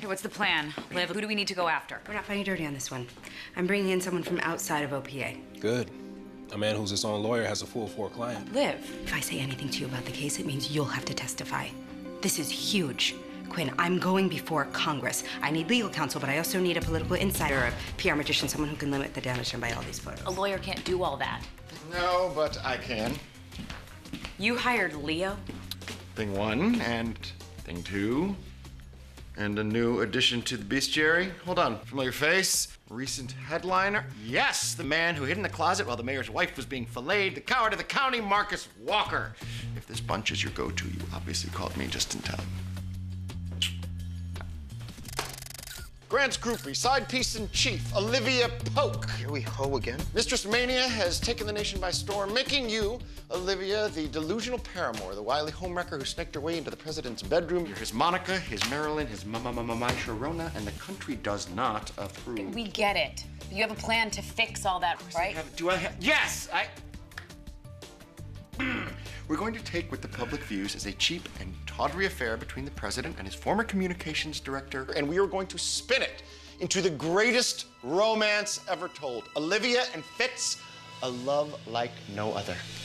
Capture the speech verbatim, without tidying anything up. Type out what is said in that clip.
Okay, what's the plan? Liv, who do we need to go after? We're not finding dirty on this one. I'm bringing in someone from outside of O P A. Good. A man who's his own lawyer has a full for client. Liv. If I say anything to you about the case, it means you'll have to testify. This is huge. Quinn, I'm going before Congress. I need legal counsel, but I also need a political insider, a P R magician, someone who can limit the damage done by all these photos. A lawyer can't do all that. No, but I can. You hired Leo? Thing one and thing two. And a new addition to the bestiary. Hold on, familiar face, recent headliner. Yes, the man who hid in the closet while the mayor's wife was being filleted, the coward of the county, Marcus Walker. If this bunch is your go-to, you obviously called me just in time. Grant's groupie, side piece in chief, Olivia Polk. Here we ho again. Mistress Mania has taken the nation by storm, making you, Olivia, the delusional paramour, the wily homewrecker who sneaked her way into the president's bedroom. You're his Monica, his Marilyn, his mama mama my Sharona, and the country does not approve. We get it. You have a plan to fix all that, right? I have, do I have? Yes, I. We're going to take what the public views as a cheap and tawdry affair between the president and his former communications director, and we are going to spin it into the greatest romance ever told. Olivia and Fitz, a love like no other.